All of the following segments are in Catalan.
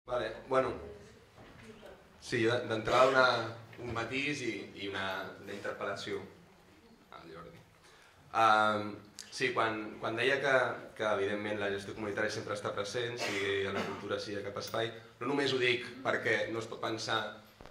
Vale, bueno, sí, d'entrada un matís i una interpel·lació al Jordi. Sí, quan deia que evidentment la gestió comunitària sempre està present, sigui a la cultura, sigui a cap espai, no només ho dic perquè no es pot pensar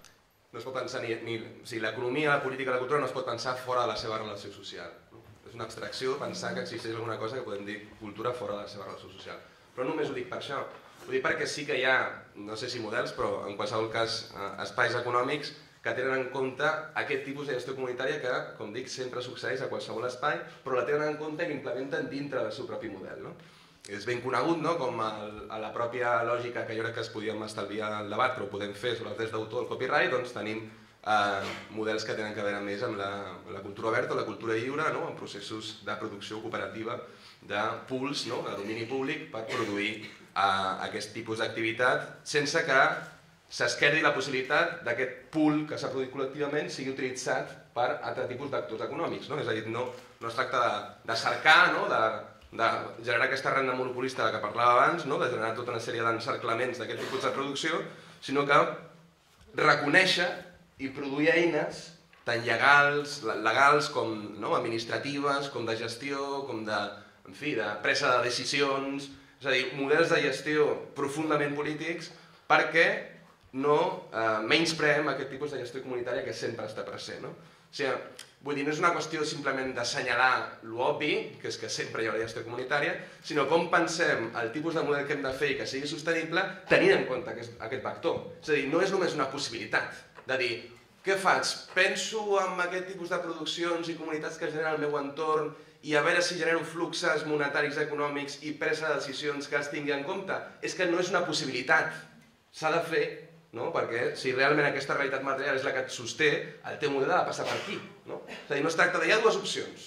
ni o sigui, l'economia, la política, la cultura no es pot pensar fora de la seva relació social. És una abstracció pensar que existeix alguna cosa que podem dir cultura fora de la seva relació social. Però no només ho dic per això, ho dic perquè sí que hi ha, no sé si models, però en qualsevol cas espais econòmics que tenen en compte aquest tipus de gestió comunitària que, com dic, sempre succeeix a qualsevol espai, però la tenen en compte i l'implementen dintre del seu propi model. És ben conegut com a la pròpia lògica que jo crec que es podíem estalviar el debat, però ho podem fer sobre els drets d'autor, el copyright, doncs tenim models que tenen a veure més amb la cultura oberta o la cultura lliure, amb processos de producció cooperativa de pools, de domini públic, per produir aquest tipus d'activitat sense que s'esquerdi la possibilitat d'aquest pool que s'ha produït col·lectivament sigui utilitzat per altre tipus d'actors econòmics. És a dir, no es tracta de cercar, de generar aquesta renda monopolista de què parlava abans, de generar tota una sèrie d'encerclaments d'aquest tipus de producció, sinó que reconèixer i produir eines tant legals com administratives, com de gestió, com de presa de decisions, és a dir, models de gestió profundament polítics perquè no menyspreem aquest tipus de gestió comunitària que sempre està present. Vull dir, no és una qüestió simplement d'assenyalar l'obvi, que és que sempre hi haurà gestió comunitària, sinó com pensem el tipus de model que hem de fer i que sigui sostenible tenint en compte aquest vector. És a dir, no és només una possibilitat de dir què faig? Penso en aquest tipus de produccions i comunitats que generen el meu entorn i a veure si genero fluxes monetaris econòmics i presa de decisions que es tingui en compte. És que no és una possibilitat. S'ha de fer, perquè si realment aquesta realitat material és la que et sosté, el teu model ha de passar per aquí. És a dir, no es tracta de... Hi ha dues opcions.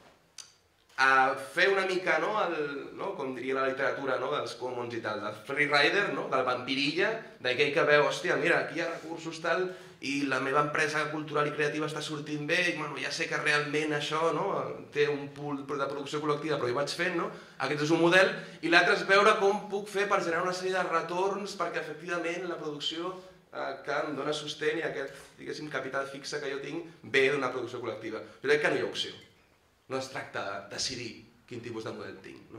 Fer una mica, com diria la literatura dels commons i tal, del free rider, del vampirilla, d'aquell que veu, hòstia, mira, aquí hi ha recursos tal, i la meva empresa cultural i creativa està sortint bé, i ja sé que realment això té un pool de producció col·lectiva, però hi vaig fent, aquest és un model, i l'altre és veure com puc fer per generar una sèrie de retorns perquè efectivament la producció que em dona sostén i aquest, diguéssim, capital fixe que jo tinc ve d'una producció col·lectiva. Jo crec que no hi ha opció. No es tracta de decidir quin tipus de model tinc.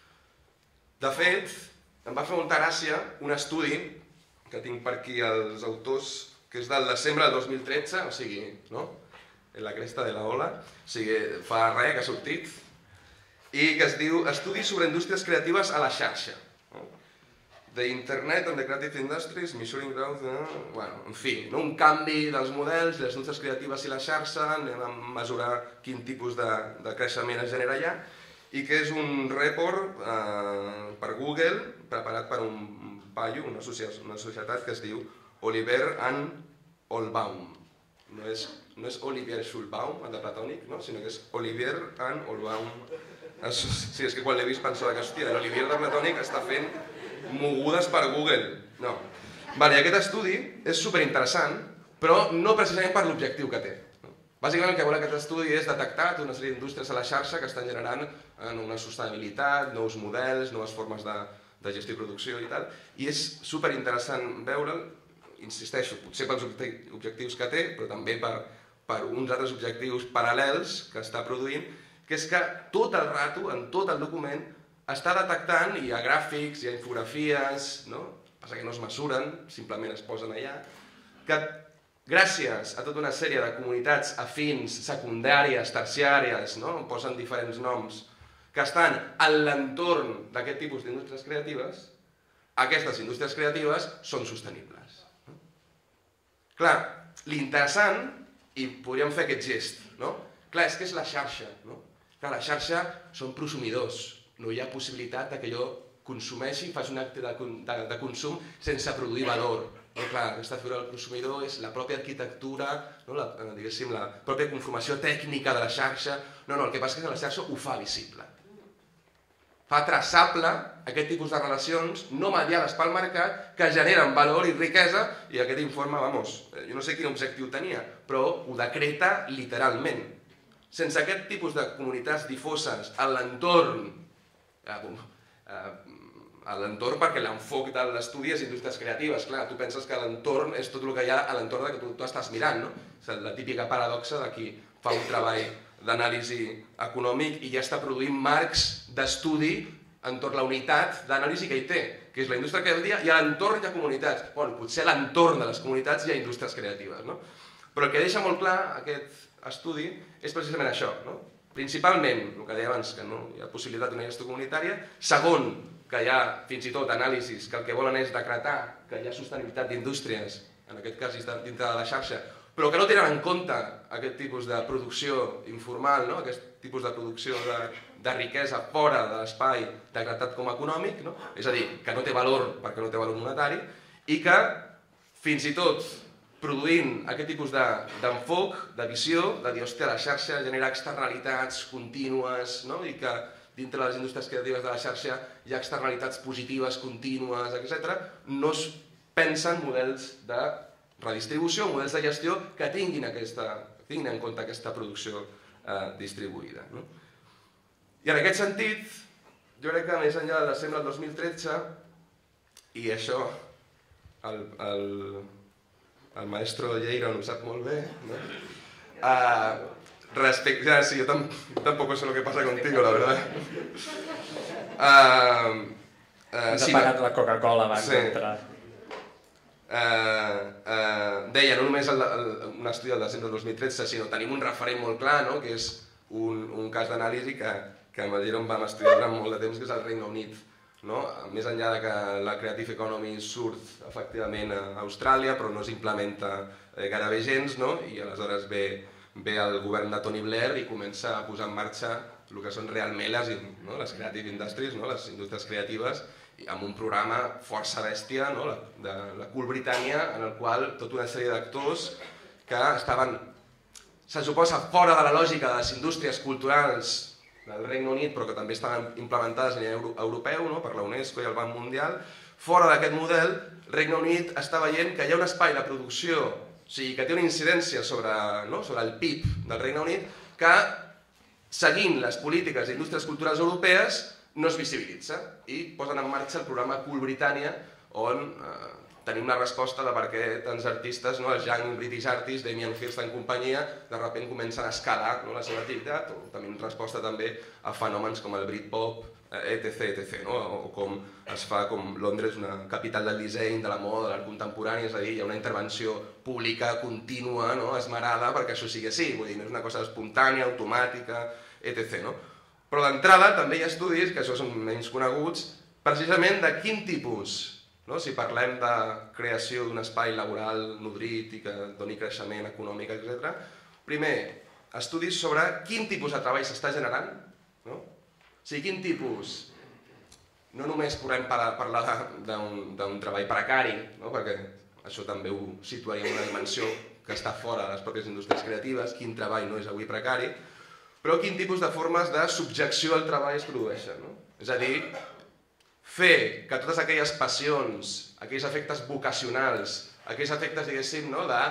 De fet, em va fer molta gràcia un estudi que tinc per aquí els autors, que és del desembre del 2013, o sigui, en la cresta de la ola, o sigui, fa res que ha sortit, i que es diu Estudis sobre indústries creatives a la xarxa. The Internet and the Creative Industries, Measuring Growth... En fi, un canvi dels models, les indústries creatives i la xarxa, anem a mesurar quin tipus de creixement es genera allà, i que és un report per Google, preparat per un paio, una societat que es diu Oliver and Olbaum. No és Olivier Schulbaum, el de Platònic, sinó que és Oliver and Olbaum. Sí, és que quan l'he vist pensava que, hòstia, l'Olivier de Platònic està fent mogudes per Google. No. Aquest estudi és superinteressant, però no precisament per l'objectiu que té. Bàsicament el que vol aquest estudi és detectar una sèrie d'indústries a la xarxa que estan generant una sostenibilitat, nous models, noves formes de gestió i producció i tal, i és superinteressant veure'l, insisteixo, potser pels objectius que té, però també per uns altres objectius paral·lels que està produint, que és que tot el rato, en tot el document, està detectant, hi ha gràfics, hi ha infografies, passa que no es mesuren, simplement es posen allà, que gràcies a tota una sèrie de comunitats afins, secundàries, terciàries, posen diferents noms, que estan en l'entorn d'aquest tipus d'indústries creatives, aquestes indústries creatives són sostenibles. Clar, l'interessant, i podríem fer aquest gest, clar, és que és la xarxa. Clar, la xarxa són prosumidors, no hi ha possibilitat que jo consumeixi, faci un acte de consum sense produir valor. Clar, aquesta figura del consumidor és la pròpia arquitectura, diguéssim, la pròpia conformació tècnica de la xarxa. No, el que passa és que la xarxa ho fa visible. Fa traçable aquest tipus de relacions no mediades pel mercat que generen valor i riquesa, i aquest informe, jo no sé quin objectiu tenia, però ho decreta literalment. Sense aquest tipus de comunitats difoses en l'entorn a l'entorn perquè l'enfoc de l'estudi és indústries creatives. Clar, tu penses que l'entorn és tot el que hi ha a l'entorn que tu estàs mirant, no? És la típica paradoxa de qui fa un treball d'anàlisi econòmic i ja està produint marcs d'estudi entorn la unitat d'anàlisi que hi té, que és la indústria creativa, i a l'entorn hi ha comunitats. Bueno, potser a l'entorn de les comunitats hi ha indústries creatives, no? Però el que deixa molt clar aquest estudi és precisament això, no? Principalment, el que deia abans, que no hi ha possibilitat d'una gestió comunitària. Segon, que hi ha fins i tot anàlisis que el que volen és decretar que hi ha sostenibilitat d'indústries, en aquest cas dintre de la xarxa, però que no tenen en compte aquest tipus de producció informal, no? Aquest tipus de producció de riquesa fora de l'espai decretat com a econòmic, no? És a dir, que no té valor perquè no té valor monetari, i que fins i tot produint aquest tipus d'enfoc, de visió, de dir, hòstia, la xarxa genera externalitats contínues, no? I que dintre de les indústries creatives de la xarxa hi ha externalitats positives, contínues, etc. No es pensen models de redistribució, models de gestió que tinguin en compte aquesta producció distribuïda. I en aquest sentit, jo crec que més enllà del desembre del 2013, i això el maestro Lleira ho sap molt bé, respecte... Sí, yo tampoco sé lo que pasa contigo, la verdad. Ens ha pagat la Coca-Cola abans d'entrar. Deia, no només un estudi del desembre del 2013, sinó tenim un referent molt clar, que és un cas d'anàlisi que amb el Jerome vam estudiar durant molt de temps, que és el Regne Unit. Més enllà que la Creative Economy surt efectivament a Austràlia, però no s'implementa gairebé gens, i aleshores ve el govern de Tony Blair i comença a posar en marxa el que són realment les creative industries, les indústries creatives, amb un programa força bèstia, de la Cool Britannia, en el qual tota una sèrie d'actors que estaven, se suposa, fora de la lògica de les indústries culturals del Regne Unit, però que també estaven implementades a nivell europeu per la UNESCO i el Banc Mundial. Fora d'aquest model, el Regne Unit està veient que hi ha un espai de producció, o sigui, que té una incidència sobre el PIB del Regne Unit, que, seguint les polítiques d'indústries culturals europees, no es visibilitza i posen en marxa el programa Cool Britannia, on tenim una resposta de per què tants artistes, els Young British Artists, Damien Hirst en companyia, de sobte comencen a escalar la seva activitat, o tenim resposta també a fenòmens com el Britpop, etc. O com es fa com Londres, una capital del disseny, de la moda, de l'art contemporani, és a dir, hi ha una intervenció pública contínua, esmerada, perquè això sigui així, vull dir, no és una cosa espontània, automàtica, etc. Però d'entrada també hi ha estudis, que això són menys coneguts, precisament de quin tipus, si parlem de creació d'un espai laboral nodrit i que doni creixement econòmic, etc. Primer, estudis sobre quin tipus de treball s'està generant, o sigui, quin tipus, no només podem parlar d'un treball precari, perquè això també ho situaria en una dimensió que està fora de les pròpies indústries creatives, quin treball no és avui precari, però quin tipus de formes de subjecció al treball es produeixen. És a dir, fer que totes aquelles passions, aquells efectes vocacionals, aquells efectes, diguéssim,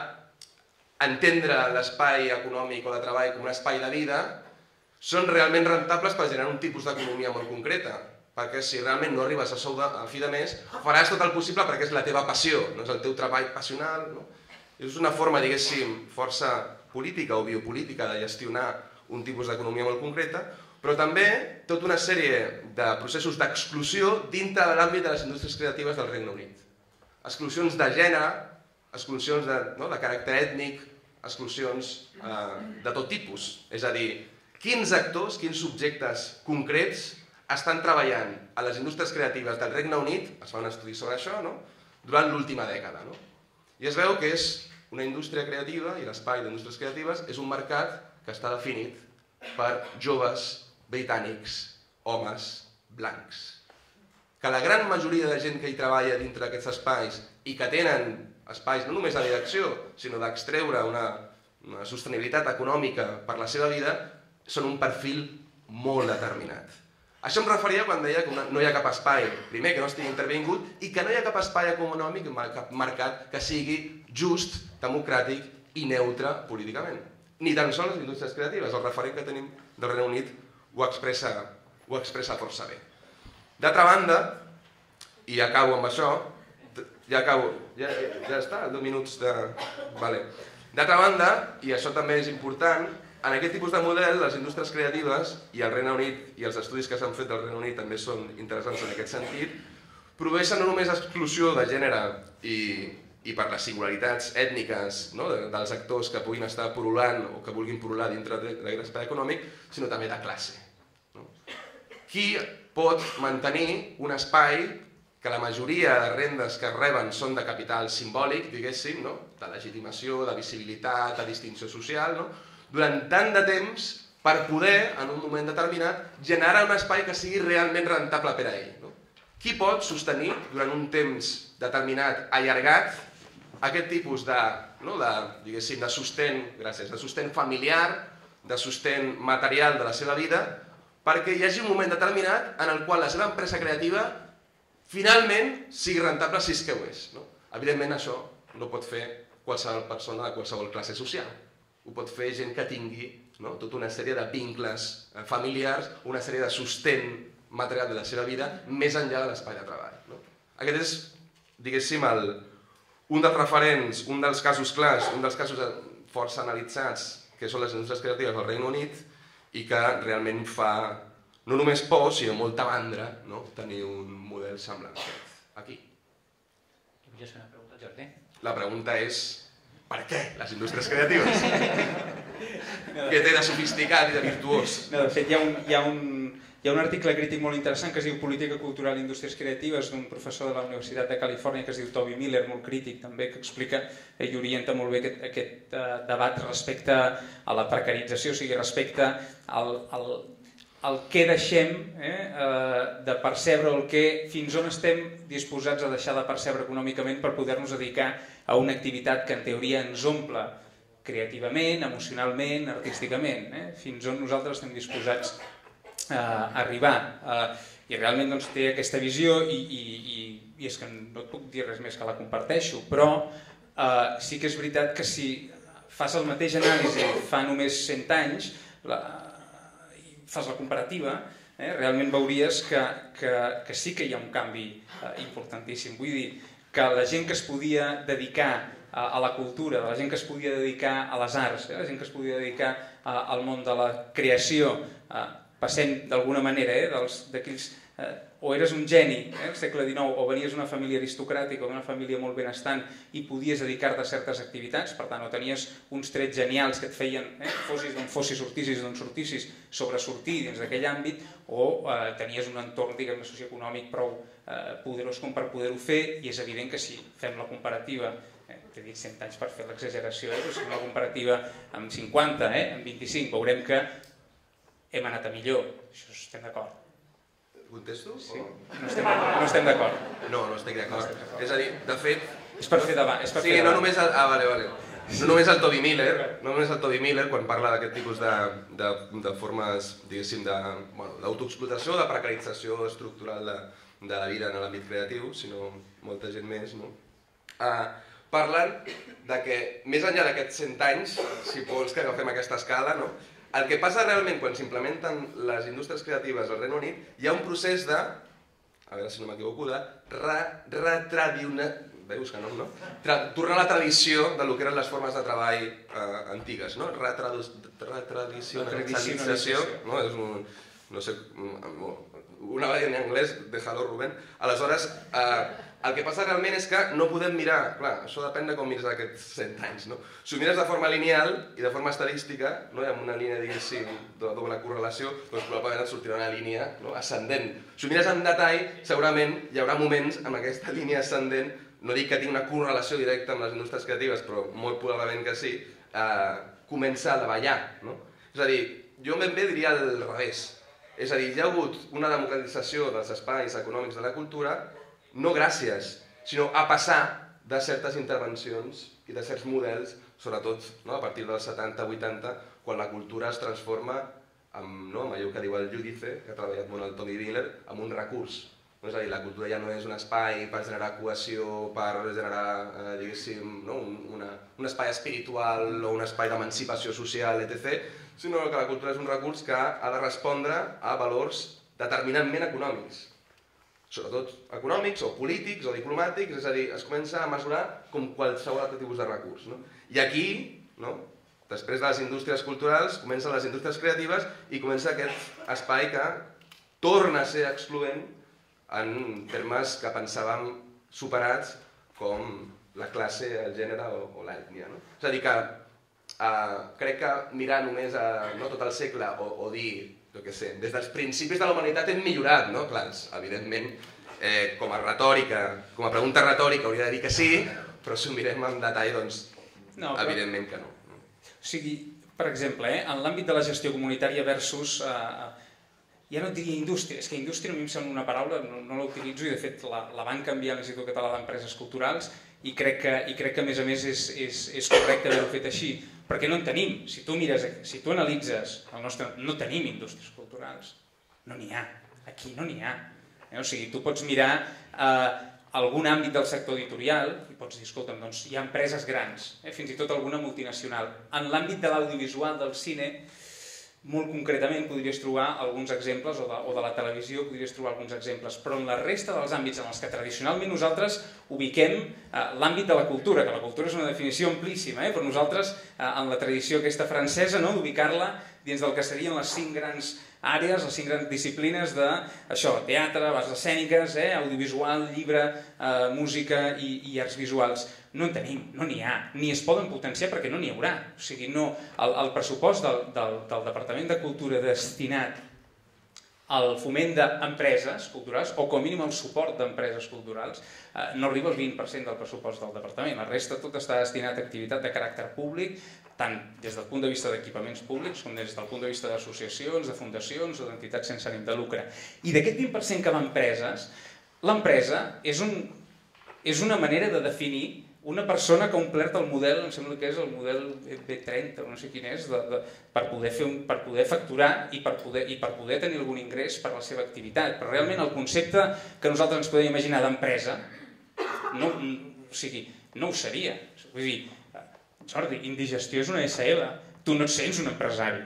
d'entendre l'espai econòmic o de treball com un espai de vida, són realment rentables per generar un tipus d'economia molt concreta. Perquè si realment no arribes a sou a fi de mes, faràs tot el possible perquè és la teva passió, no és el teu treball passional. És una forma, diguéssim, força política o biopolítica de gestionar un tipus d'economia molt concreta, però també tota una sèrie de processos d'exclusió dintre de l'àmbit de les indústries creatives del Regne Unit. Exclusions de gènere, exclusions de caràcter ètnic, exclusions de tot tipus. És a dir, quins actors, quins subjectes concrets estan treballant a les indústries creatives del Regne Unit, es fa un estudi sobre això, durant l'última dècada. I es veu que és una indústria creativa, i l'espai d'indústries creatives és un mercat que està definit per joves britànics, homes, blancs. Que la gran majoria de gent que hi treballa dintre d'aquests espais i que tenen espais no només de direcció, sinó d'extreure una sostenibilitat econòmica per la seva vida, són un perfil molt determinat. Això em referia quan deia que no hi ha cap espai, primer, que no estigui intervingut, i que no hi ha cap espai econòmic, cap mercat que sigui just, democràtic i neutre políticament. Ni tan sols les indústries creatives, el referent que tenim del Regne Unit ho expressa força bé. D'altra banda, I acabo amb això. Ja acabo. Ja està, 2 minuts de... D'altra banda, i això també és important, en aquest tipus de model, les indústries creatives, i el Regne Unit i els estudis que s'han fet del Regne Unit també són interessants en aquest sentit, produeixen no només exclusió de gènere i per les singularitats ètniques dels actors que puguin estar pul·lulant o que vulguin pul·lular dintre d'aquest espai econòmic, sinó també de classe. Qui pot mantenir un espai que la majoria de rendes que reben són de capital simbòlic, diguéssim, de legitimació, de visibilitat, de distinció social, durant tant de temps per poder, en un moment determinat, generar un espai que sigui realment rentable per a ell. Qui pot sostenir durant un temps determinat, allargat, aquest tipus de sostén familiar, de sostén material de la seva vida, perquè hi hagi un moment determinat en el qual la seva empresa creativa finalment sigui rentable si és que ho és. Evidentment això no pot fer qualsevol persona de qualsevol classe social. Ho pot fer gent que tingui tota una sèrie de vincles familiars, una sèrie de sostén material de la seva vida més enllà de l'espai de treball. Aquest és, diguéssim, un dels referents, un dels casos clars, un dels casos força analitzats, que són les indústries creatives del Regne Unit, i que realment fa no només por, sinó molta mandra tenir un model semblant aquí. Volia fer una pregunta, Jordi. La pregunta és, per què les indústries creatives? Què té de sofisticat i de virtuós? De fet, hi ha un article crític molt interessant que es diu Política cultural i indústries creatives d'un professor de la Universitat de Califòrnia que es diu Toby Miller, molt crític també, que explica i orienta molt bé aquest debat respecte a la precarització, o sigui, respecte al què deixem de percebre o el que fins on estem disposats a deixar de percebre econòmicament per poder-nos dedicar a una activitat que en teoria ens omple creativament, emocionalment, artísticament, fins on nosaltres estem disposats a arribar. I realment té aquesta visió i és que no et puc dir res més que la comparteixo, però sí que és veritat que si fas el mateix anàlisi fa només 100 anys, fas la comparativa, realment veuries que sí que hi ha un canvi importantíssim. Vull dir que la gent que es podia dedicar a la cultura, la gent que es podia dedicar a les arts, la gent que es podia dedicar al món de la creació, passem d'alguna manera d'aquells... O eres un geni al segle XIX o venies d'una família aristocràtica o d'una família molt benestant i podies dedicar-te a certes activitats, per tant, o tenies uns trets genials que et feien, fossis d'on fossis, sortissis d'on sortissis, sobresortir dins d'aquell àmbit, o tenies un entorn, diguem-ne, socioeconòmic prou poderós com per poder-ho fer, i és evident que si fem la comparativa, t'he dit 100 anys per fer l'exageració, però si fem la comparativa amb 50, amb 25, veurem que hem anat a millor, això estem d'acord. Contesto? Sí. No estem d'acord. No estic d'acord. És a dir, de fet... És per fer davant. Sí, no només el Toby Miller, quan parla d'aquest tipus de formes, diguéssim, d'autoexplotació, de precarització estructural de la vida en l'àmbit creatiu, sinó molta gent més, parlen de que, més enllà d'aquests 100 anys, si vols que agafem aquesta escala, el que passa realment quan s'implementen les indústries creatives al Regne Unit, hi ha un procés de, a veure si no m'equivoco, tornar a la tradició del que eren les formes de treball antigues, retradicionalització, és una variant en anglès, déjalo, Rubén. Aleshores, el que passa realment és que no podem mirar, clar, això depèn de com mires aquests 100 anys, Si ho mires de forma lineal i de forma estadística, amb una línia, diguéssim, de doble correlació, doncs probablement et sortirà una línia ascendent. Si ho mires en detall, segurament hi haurà moments amb aquesta línia ascendent, no dic que tingui una correlació directa amb les indústries creatives, però molt probablement que sí, comença a davallar. És a dir, jo ben bé diria al revés. És a dir, hi ha hagut una democratització dels espais econòmics de la cultura, no gràcies, sinó a passar de certes intervencions i de certs models, sobretot a partir dels 70-80, quan la cultura es transforma amb allò que diu el Giudice, que ha treballat molt el Toby Miller, amb un recurs. És a dir, la cultura ja no és un espai per generar cohesió, per generar, diguéssim, un espai espiritual o un espai d'emancipació social, etc., sinó que la cultura és un recurs que ha de respondre a valors determinantment econòmics. sobretot econòmics o polítics o diplomàtics, és a dir, es comença a mesurar com qualsevol altre tipus de recurs. I aquí, després de les indústries culturals, comencen les indústries creatives i comença aquest espai que torna a ser excloent en termes que pensàvem superats com la classe, el gènere o l'ètnia. És a dir, que crec que mirar només tot el segle o dir, jo què sé, des dels principis de la humanitat hem millorat, no? Clar, evidentment, com a retòrica, com a pregunta retòrica hauria de dir que sí, però si ho mirem en detall, doncs, evidentment que no. O sigui, per exemple, en l'àmbit de la gestió comunitària versus, ja no et diria indústria, és que indústria a mi em sembla una paraula, no la utilitzo i de fet la van canviar a l'Institut Català d'Empreses Culturals i crec que a més a més és correcte haver-ho fet així, perquè no en tenim. Si tu analitzes el nostre... No tenim indústries culturals, no n'hi ha, aquí no n'hi ha. O sigui, tu pots mirar algun àmbit del sector editorial i pots dir, escolta'm, doncs hi ha empreses grans, fins i tot alguna multinacional. En l'àmbit de l'audiovisual, del cine, molt concretament podries trobar alguns exemples, o de la televisió podries trobar alguns exemples, però en la resta dels àmbits en els que tradicionalment nosaltres ubiquem l'àmbit de la cultura, que la cultura és una definició amplíssima, però nosaltres, en la tradició aquesta francesa, d'ubicar-la dins del que serien les 5 grans àrees, les 5 grans disciplines de teatre, arts escèniques, audiovisual, llibre, música i arts visuals. No en tenim, no n'hi ha, ni es poden potenciar perquè no n'hi haurà. O sigui, el pressupost del Departament de Cultura destinat al foment d'empreses culturals, o com a mínim al suport d'empreses culturals, no arriba al 20% del pressupost del Departament. La resta tot està destinat a activitat de caràcter públic, tant des del punt de vista d'equipaments públics com des del punt de vista d'associacions, de fundacions o d'entitats sense ànim de lucre. I d'aquest 20% que va a empreses, l'empresa és una manera de definir una persona que ha omplert el model, em sembla que és el model B30, no sé quin és, per poder facturar i per poder tenir algun ingrés per a la seva activitat. Però realment el concepte que nosaltres ens podem imaginar d'empresa no ho seria. Vull dir, Jordi, Indigestió és una SL, tu no et sents un empresari.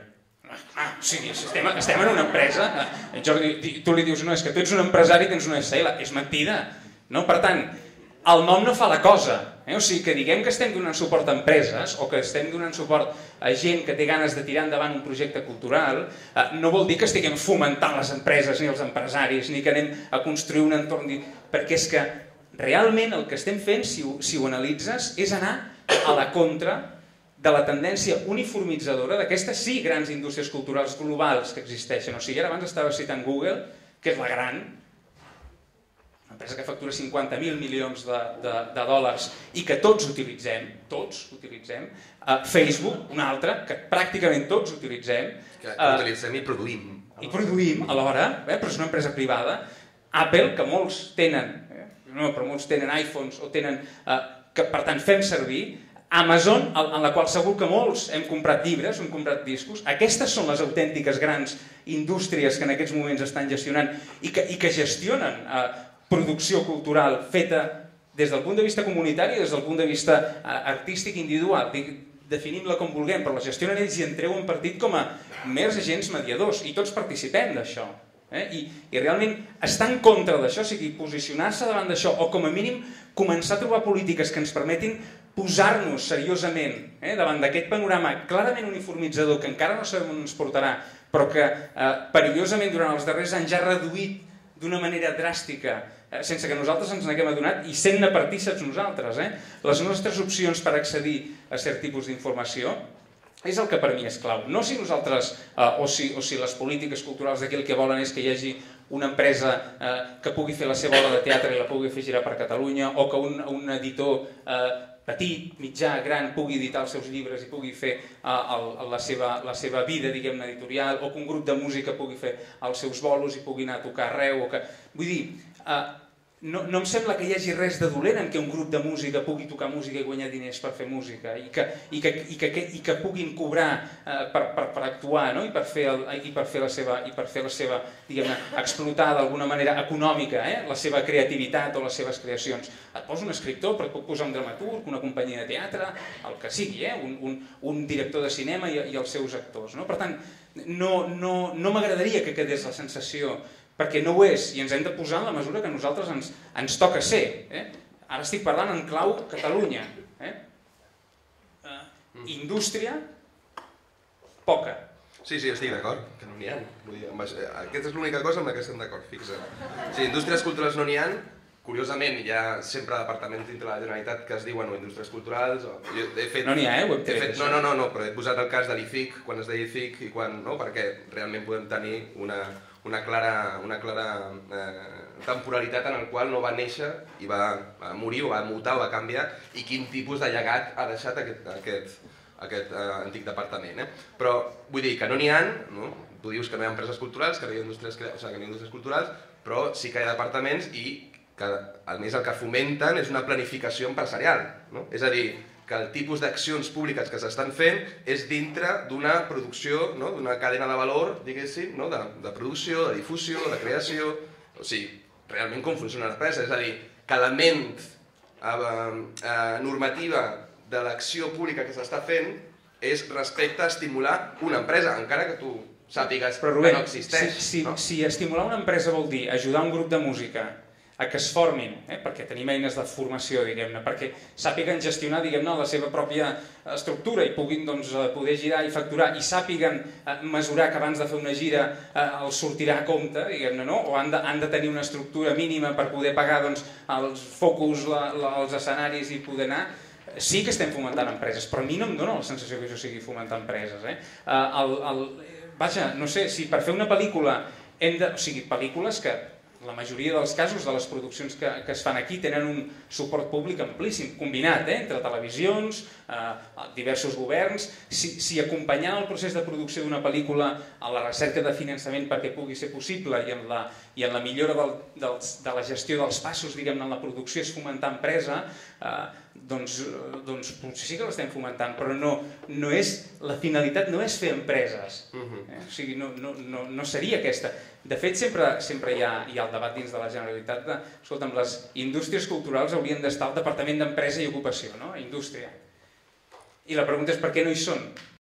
O sigui, estem en una empresa, Jordi, tu li dius, no, és que tu ets un empresari i tens una SL, és mentida. Per tant, el nom no fa la cosa. O sigui, que diguem que estem donant suport a empreses o que estem donant suport a gent que té ganes de tirar endavant un projecte cultural, no vol dir que estiguem fomentant les empreses ni els empresaris, ni que anem a construir un entorn... Perquè és que realment el que estem fent, si ho analitzes, és anar a la contra de la tendència uniformitzadora d'aquestes grans indústries culturals globals que existeixen. O sigui, ara abans estava citant Google, que és la gran, una empresa que factura 50.000 milions de dòlars i que tots utilitzem, Facebook, una altra, que pràcticament tots utilitzem. Que utilitzem i produïm. I produïm alhora, però és una empresa privada. Apple, que molts tenen, però molts tenen iPhones o tenen, que per tant fem servir. Amazon, en la qual segur que molts hem comprat llibres, hem comprat discos. Aquestes són les autèntiques grans indústries que en aquests moments estan gestionant i que gestionen producció cultural feta des del punt de vista comunitari i des del punt de vista artístic individual. Definim-la com vulguem, però la gestionen ells i en treuen partit com a mers agents mediadors i tots participem d'això. I realment estar en contra d'això, o sigui, posicionar-se davant d'això o com a mínim començar a trobar polítiques que ens permetin posar-nos seriosament davant d'aquest panorama clarament uniformitzador que encara no sabem on ens portarà, però que perillosament durant els darrers anys ja ha reduït d'una manera dràstica sense que nosaltres ens n'haguem adonat i sent-ne partíceps nosaltres. Les nostres opcions per accedir a cert tipus d'informació és el que per mi és clau. No si nosaltres o si les polítiques culturals d'aquí el que volen és que hi hagi una empresa que pugui fer la seva obra de teatre i la pugui fer girar per Catalunya o que un editor petit, mitjà, gran, pugui editar els seus llibres i pugui fer la seva vida, diguem-ne, editorial, o que un grup de música pugui fer els seus bolos i pugui anar a tocar arreu. Vull dir, no em sembla que hi hagi res de dolent en què un grup de música pugui tocar música i guanyar diners per fer música i que puguin cobrar per actuar i per fer la seva, diguem-ne, explotar d'alguna manera econòmica la seva creativitat o les seves creacions. Et poso un escriptor, però et puc posar un dramaturg, una companyia de teatre, el que sigui, un director de cinema i els seus actors. Per tant, no m'agradaria que quedés la sensació perquè no ho és, i ens hem de posar en la mesura que a nosaltres ens toca ser. Ara estic parlant en clau Catalunya. Indústria, poca. Sí, estic d'acord, que no n'hi ha. Aquesta és l'única cosa amb la que estem d'acord, fixa't. Sí, indústries culturals no n'hi ha. Curiosament, hi ha sempre departaments dintre de la Generalitat que es diuen indústries culturals. No n'hi ha, ho hem tret. No, però he posat el cas de l'IFIC, quan es deia IFIC, i quan no, perquè realment podem tenir una clara temporalitat en el qual no va néixer i va morir, o va mutar, o va canviar, i quin tipus de llegat ha deixat aquest antic departament. Però vull dir que no n'hi ha, tu dius que no hi ha empreses culturals, que no hi ha indústries culturals, però sí que hi ha departaments i que a més el que fomenten és una planificació empresarial. És a dir, que el tipus d'accions públiques que s'estan fent és dintre d'una producció, d'una cadena de valor, diguéssim, de producció, de difusió, de creació, o sigui, realment com funciona l'empresa. És a dir, que la ment normativa de l'acció pública que s'està fent és respecte a estimular una empresa, encara que tu sàpigues que no existeix. Si estimular una empresa vol dir ajudar un grup de música a que es formin, perquè tenim eines de formació, diguem-ne, perquè sàpiguen gestionar, diguem-ne, la seva pròpia estructura i puguin poder girar i facturar i sàpiguen mesurar que abans de fer una gira els sortirà a compte, diguem-ne, o han de tenir una estructura mínima per poder pagar els focus, els escenaris i poder anar. Sí que estem fomentant empreses, però a mi no em dóna la sensació que això sigui fomentar empreses. Vaja, no sé, si per fer una pel·lícula o sigui, pel·lícules que la majoria dels casos de les produccions que es fan aquí tenen un suport públic amplíssim, combinat entre televisions, diversos governs. Si acompanyant el procés de producció d'una pel·lícula a la recerca de finançament perquè pugui ser possible i en la millora de la gestió dels passos, diguem-ne, en la producció és fomentar empresa, doncs potser sí que l'estem fomentant, però la finalitat no és fer empreses. O sigui, no seria aquesta. De fet, sempre hi ha el debat dins de la Generalitat de, escolta'm, les indústries culturals haurien d'estar al Departament d'Empresa i Ocupació, no? Indústria. I la pregunta és per què no hi són?